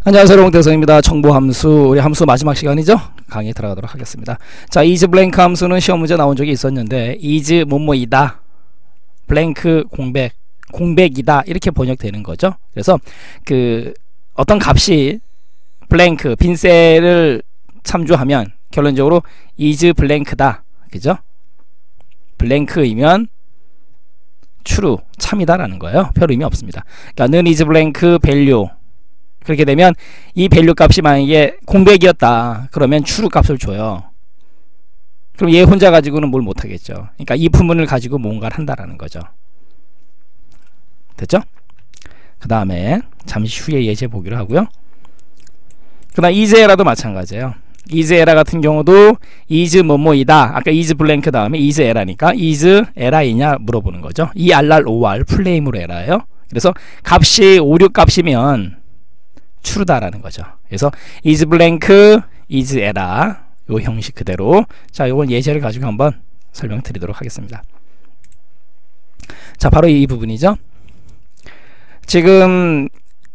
안녕하세요, 롱대성입니다. 정보함수, 우리 함수 마지막 시간이죠? 강의 들어가도록 하겠습니다. 자, is blank 함수는 시험 문제 나온 적이 있었는데 is 뭐뭐이다, blank 공백이다 이렇게 번역되는 거죠. 그래서 그 어떤 값이 blank 빈 셀을 참조하면 결론적으로 is blank다, 그죠? blank이면 true 참이다라는 거예요. 별 의미 없습니다. 그러니까 none is blank value, 그렇게 되면 이 밸류 값이 만약에 공백이었다 그러면 true 값을 줘요. 그럼 얘 혼자 가지고는 뭘 못하겠죠. 그러니까 이 부분을 가지고 뭔가를 한다라는 거죠. 됐죠? 그 다음에 잠시 후에 예제 보기로 하고요. 그 다음 is에라도 마찬가지예요. is에라 같은 경우도 is 뭐뭐이다, 아까 is blank 다음에 is에라니까 is 에라이냐 물어보는 거죠. ERR 플레임으로 에라예요. 그래서 값이 5, 6 값이면 true다라는 거죠. 그래서 is blank is error 요 형식 그대로, 자 요건 예제를 가지고 한번 설명드리도록 하겠습니다. 자, 바로 이 부분이죠. 지금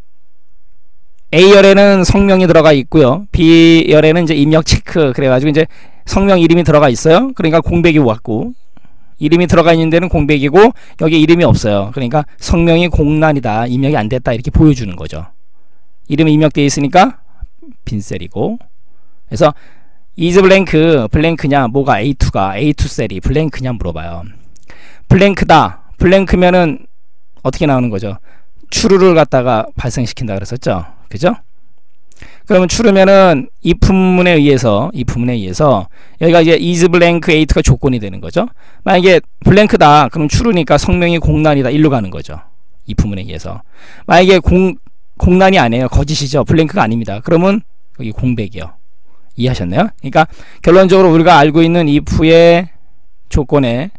A열에는 성명이 들어가 있고요, B열에는 이제 입력 체크 그래가지고 이제 성명 이름이 들어가 있어요. 그러니까 공백이 왔고, 이름이 들어가 있는 데는 공백이고 여기 이름이 없어요. 그러니까 성명이 공란이다, 입력이 안 됐다 이렇게 보여주는 거죠. 이름이 입력되어 있으니까 빈셀이고, 그래서 is 블랭크냐, 뭐가 A2 셀이 블랭크냐 물어봐요. 블랭크다, 블랭크면은 어떻게 나오는 거죠? true를 갖다가 발생시킨다 그랬었죠, 그죠? 그러면 true면은 이 품문에 의해서 여기가 이제 is blank A2가 조건이 되는 거죠. 만약에 블랭크다 그럼 true니까 성명이 공란이다 일로 가는 거죠, 이 품문에 의해서. 만약에 공란이 아니에요, 거짓이죠, 블랭크가 아닙니다, 그러면 여기 공백이요. 이해하셨나요? 그러니까 결론적으로 우리가 알고 있는 if의 조건에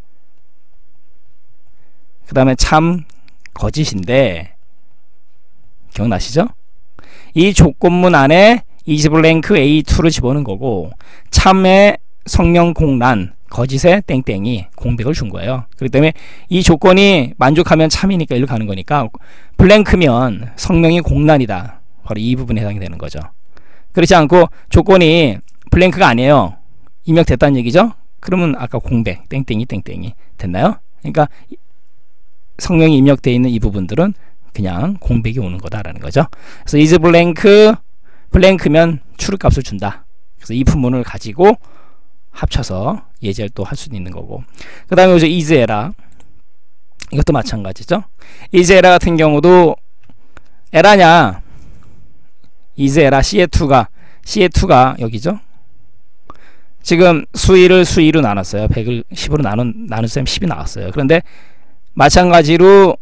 그 다음에 참 거짓인데, 기억나시죠? 이 조건문 안에 is blank A2를 집어넣은 거고, 참의 성명 공란, 거짓에 땡땡이 공백을 준 거예요. 그렇기 때문에 이 조건이 만족하면 참이니까 일로 가는 거니까, 블랭크면 성명이 공란이다, 바로 이 부분에 해당이 되는 거죠. 그렇지 않고 조건이 블랭크가 아니에요, 입력됐다는 얘기죠. 그러면 아까 공백 땡땡이 됐나요? 그러니까 성명이 입력되어 있는 이 부분들은 그냥 공백이 오는 거다라는 거죠. 그래서 is 블랭크면 true 값을 준다. 그래서 이 품문을 가지고 합쳐서 예제를 또 할 수도 있는 거고, 그 다음에 여기서 is error, 이것도 마찬가지죠. is error 같은 경우도 에라냐, is error CA2가 여기죠. 지금 수위로 나눴어요. 100을 10으로 나눴으면 10이 나왔어요. 그런데 마찬가지로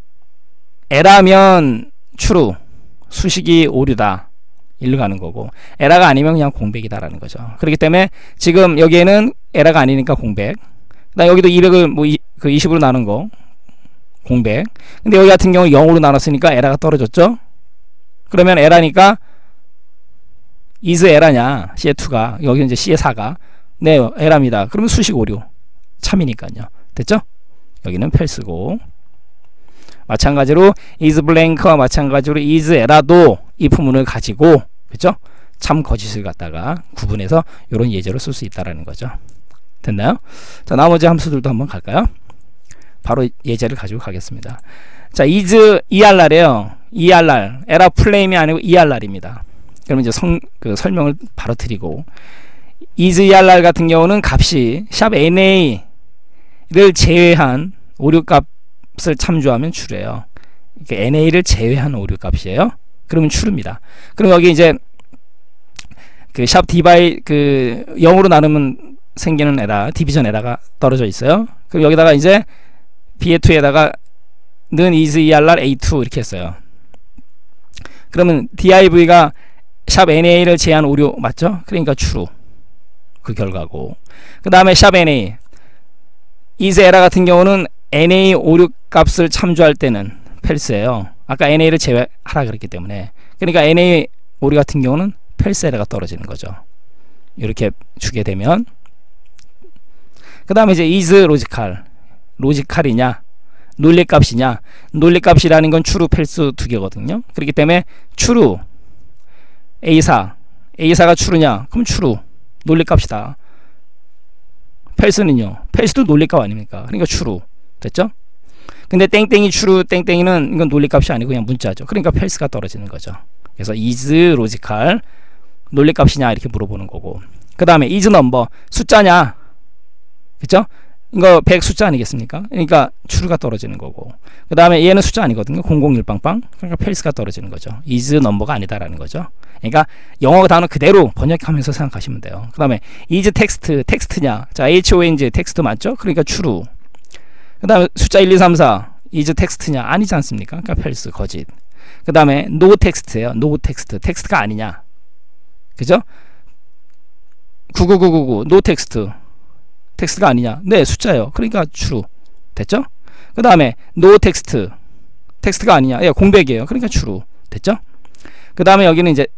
에라면 true, 수식이 오류다 일로 가는 거고, 에라가 아니면 그냥 공백이다라는 거죠. 그렇기 때문에 지금 여기에는 에라가 아니니까 공백, 그다음 여기도 200을 뭐 20으로 나눈 거 공백, 근데 여기 같은 경우 0으로 나눴으니까 에라가 떨어졌죠. 그러면 에라니까 is 에라냐, CA2가 여기 이제 CA4가 네 에라입니다. 그러면 수식 오류 참이니까요. 됐죠? 여기는 펠스고, 마찬가지로 is blank와 마찬가지로 is 에라도 이 부분을 가지고, 그죠? 참 거짓을 갖다가 구분해서 이런 예제로 쓸 수 있다라는 거죠. 됐나요? 자, 나머지 함수들도 한번 갈까요? 바로 예제를 가지고 가겠습니다. 자, is ERR이에요. ERR, 에라 플레임이 아니고 ERR입니다. 그러면 이제 설명을 바로 드리고, is ERR 같은 경우는 값이 샵 NA를 제외한 오류값을 참조하면 true예요. 그러니까 NA를 제외한 오류값이에요. 그러면 true입니다. 그럼 여기 이제 그 샵 디바이 0으로 나누면 생기는 에라, 디비전 에라가 떨어져 있어요. 그럼 여기다가 이제 BA2에다가 는 is ERR A2 이렇게 했어요. 그러면 DIV가 샵 NA를 제한 오류 맞죠? 그러니까 true 그 결과고, 그 다음에 샵 NA is error 같은 경우는 NA 오류 값을 참조할 때는 펠스예요. 아까 NA를 제외하라 그랬기 때문에. 그러니까 NA 오류 같은 경우는 펠스 에러가 떨어지는 거죠. 이렇게 주게 되면, 그 다음에 이제 is 로지칼이냐 논리값이냐, 논리값이라는 건 true, false 두 개거든요. 그렇기 때문에 true A사가 true냐? 그럼 true. 논리값이다. false는요? false도 논리값 아닙니까? 그러니까 true. 됐죠? 근데 땡땡이 true, 땡땡이는 이건 논리값이 아니고 그냥 문자죠. 그러니까 false가 떨어지는 거죠. 그래서 is logical, 논리값이냐 이렇게 물어보는 거고. 그 다음에 is number, 숫자냐? 그쵸? 이거 100 숫자 아니겠습니까? 그러니까 true가 떨어지는 거고. 그 다음에 얘는 숫자 아니거든요. 001빵빵. 그러니까 false가 떨어지는 거죠. is number가 아니다라는 거죠. 그러니까 영어 단어 그대로 번역하면서 생각하시면 돼요. 그 다음에 is text, 텍스트냐? 자, HONG 텍스트 맞죠? 그러니까 true. 그 다음에 숫자 1, 2, 3, 4 is 텍스트냐? 아니지 않습니까? 그러니까 false, 거짓. 그 다음에 no text예요. no text, 텍스트가 아니냐? 그죠? 99999 no text, 텍스트가 아니냐? 네, 숫자예요. 그러니까 true. 됐죠? 그 다음에 no text, 텍스트가 아니냐? 예, 공백이에요. 그러니까 true. 됐죠? 그 다음에 여기는 이제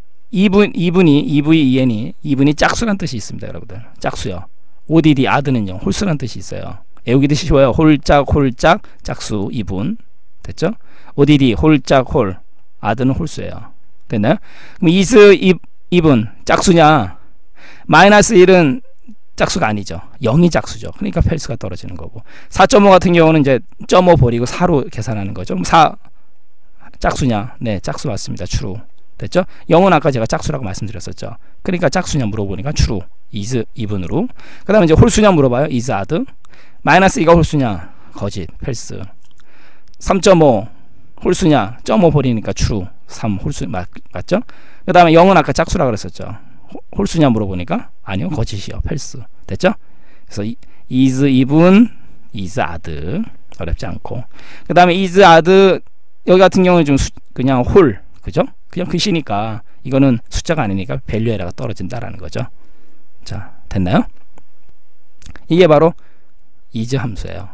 EVEN이 짝수란 뜻이 있습니다, 여러분들. 짝수요. ODD, odd는요, 홀수란 뜻이 있어요. 외우기도 쉬워요. 홀짝, 짝수, 2분. 됐죠? ODD, 홀짝, 홀. odd는 홀수예요. 됐나요? 그럼 is, even, 짝수냐? 마이너스 1은 짝수가 아니죠. 0이 짝수죠. 그러니까 false가 떨어지는 거고. 4.5 같은 경우는 이제 0.5 버리고 4로 계산하는 거죠. 그럼 4 짝수냐? 네, 짝수 맞습니다. true. 됐죠? 0은 아까 제가 짝수라고 말씀드렸었죠. 그러니까 짝수냐 물어보니까 true. is even으로. 그 다음에 이제 홀수냐 물어봐요. is odd. 마이너스 2가 홀수냐? 거짓. false. 3.5 홀수냐? 0.5 버리니까 true. 3 홀수 맞죠? 그 다음에 0은 아까 짝수라고 그랬었죠. 홀수냐 물어보니까 아니요, 거짓이요. false. 됐죠? 그래서 is even, is odd. 어렵지 않고. 그 다음에 is odd, 여기 같은 경우는 좀 그냥 홀, 그죠? 그냥 글씨니까 이거는 숫자가 아니니까 value 에러가 떨어진다라는 거죠. 자, 됐나요? 이게 바로 is 함수예요.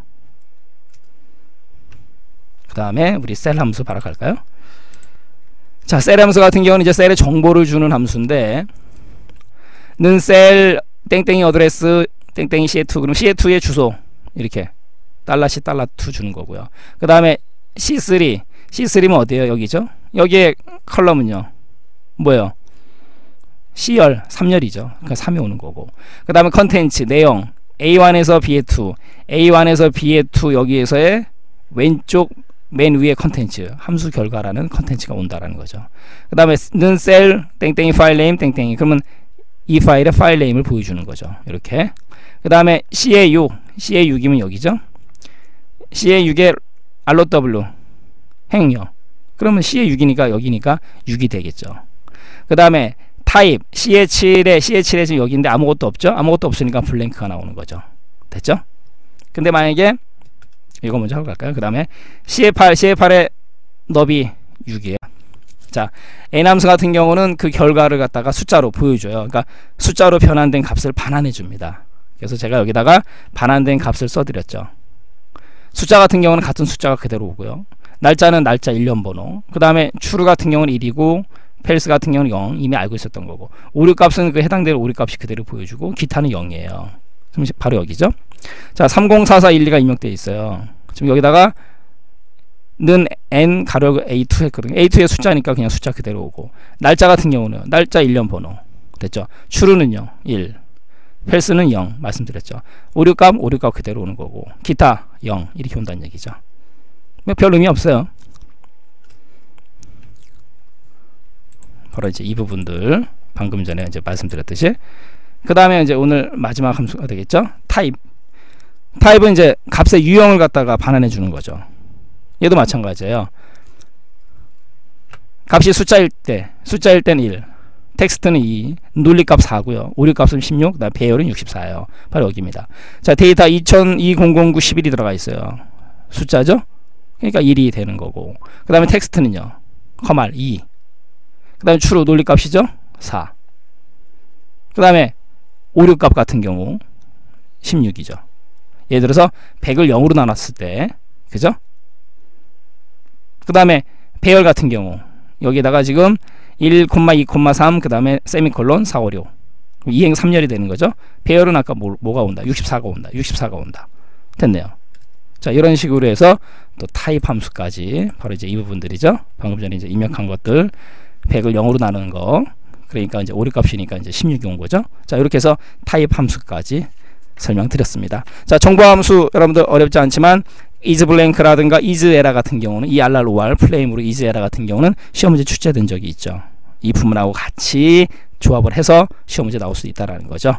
그 다음에 우리 셀 함수 바로 갈까요? 자, 셀 함수 같은 경우는 이제 셀에 정보를 주는 함수인데, 는 셀 땡땡이 어드레스 땡땡이 CA2, 그럼 CA2의 주소 이렇게 $C $2 주는 거고요. 그 다음에 C3면 어디에요? 여기죠. 여기에 컬럼은요 뭐예요? C열 3열이죠. 그러니까 3이 오는 거고. 그 다음에 컨텐츠 내용 A1에서 B에2, A1에서 B에2 여기에서의 왼쪽 맨 위에 컨텐츠 함수 결과라는 컨텐츠가 온다라는 거죠. 그 다음에 는 셀 땡땡이 파일 네임 땡땡이, 그러면 이 파일의 파일 네임을 보여주는 거죠. 이렇게. 그 다음에 CA6이면 여기죠. CA6의 ROW 행요. 그러면 CA6이니까 여기니까 6이 되겠죠. 그 다음에 타입 CA7에 지금 여기인데 아무것도 없죠. 아무것도 없으니까 블랭크가 나오는 거죠. 됐죠? 근데 만약에 이거 먼저 하고 갈까요? 그 다음에 CA8의 너비 6이에요. 자, n함수 같은 경우는 그 결과를 갖다가 숫자로 보여줘요. 그러니까 숫자로 변환된 값을 반환해 줍니다. 그래서 제가 여기다가 반환된 값을 써드렸죠. 숫자 같은 경우는 같은 숫자가 그대로 오고요. 날짜는 날짜 1년 번호. 그 다음에 true 같은 경우는 1이고 false 같은 경우는 0, 이미 알고 있었던 거고. 오류 값은 그 해당되는 오류 값이 그대로 보여주고 기타는 0이에요. 그럼 바로 여기죠. 자, 304412가 입력되어 있어요. 지금 여기다가 는 n 가로 A2 했거든요. A2의 숫자니까 그냥 숫자 그대로 오고, 날짜 같은 경우는 날짜 1년 번호. 됐죠? true는요 1, false는 0 말씀드렸죠. 오류값 그대로 오는 거고, 기타 0 이렇게 온다는 얘기죠. 별 의미 없어요. 바로 이제 이 부분들 방금 전에 이제 말씀드렸듯이. 그 다음에 이제 오늘 마지막 함수가 되겠죠. 타입은 이제 값의 유형을 갖다가 반환해 주는 거죠. 얘도 마찬가지예요. 값이 숫자일 때는 1, 텍스트는 2, 논리값 4고요. 오류값은 16, 그다음 배열은 64예요. 바로 여기입니다. 자, 데이터 2009-11이 들어가 있어요. 숫자죠? 그러니까 1이 되는 거고. 그 다음에 텍스트는요, 커말 2. 그 다음에 true 논리값이죠? 4. 그 다음에 오류값 같은 경우 16이죠. 예를 들어서 100을 0으로 나눴을 때, 그죠? 그 다음에 배열 같은 경우 여기다가 지금 1,2,3 그 다음에 세미콜론 4, 5, 6 이행 3열이 되는 거죠. 배열은 아까 뭐가 온다? 64가 온다. 됐네요. 자, 이런 식으로 해서 또 타입 함수까지 바로 이제 이 부분들이죠. 방금 전에 이제 입력한 것들 100을 0으로 나누는 거, 그러니까 이제 오류값이니까 이제 16이 온 거죠. 자, 이렇게 해서 타입 함수까지 설명드렸습니다. 자, 정보함수 여러분들 어렵지 않지만 isBlank라든가 isError 같은 경우는 ERR 플레임으로 isError 같은 경우는 시험 문제 출제된 적이 있죠. 이 부분하고 같이 조합을 해서 시험 문제 나올 수 있다라는 거죠.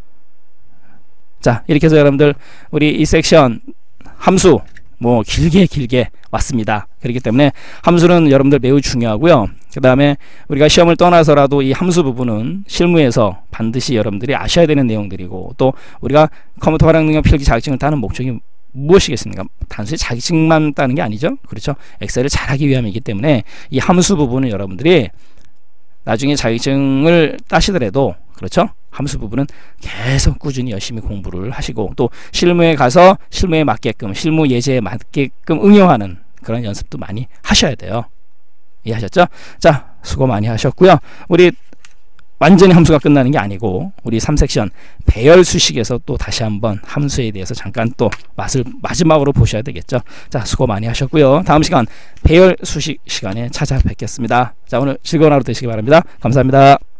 자, 이렇게 해서 여러분들 우리 이 섹션 함수 뭐 길게 왔습니다. 그렇기 때문에 함수는 여러분들 매우 중요하고요. 그 다음에 우리가 시험을 떠나서라도 이 함수 부분은 실무에서 반드시 여러분들이 아셔야 되는 내용들이고, 또 우리가 컴퓨터 활용 능력 필기 자격증을 따는 목적이 무엇이겠습니까? 단순히 자격증만 따는 게 아니죠. 그렇죠? 엑셀을 잘하기 위함이기 때문에 이 함수 부분은 여러분들이 나중에 자격증을 따시더라도, 그렇죠? 함수 부분은 계속 꾸준히 열심히 공부를 하시고, 또 실무에 가서 실무에 맞게끔, 실무 예제에 맞게끔 응용하는 그런 연습도 많이 하셔야 돼요. 이해하셨죠? 자, 수고 많이 하셨고요. 우리 완전히 함수가 끝나는 게 아니고 우리 3섹션 배열 수식에서 또 다시 한번 함수에 대해서 잠깐 또 맛을 마지막으로 보셔야 되겠죠. 자, 수고 많이 하셨고요. 다음 시간 배열 수식 시간에 찾아뵙겠습니다. 자, 오늘 즐거운 하루 되시기 바랍니다. 감사합니다.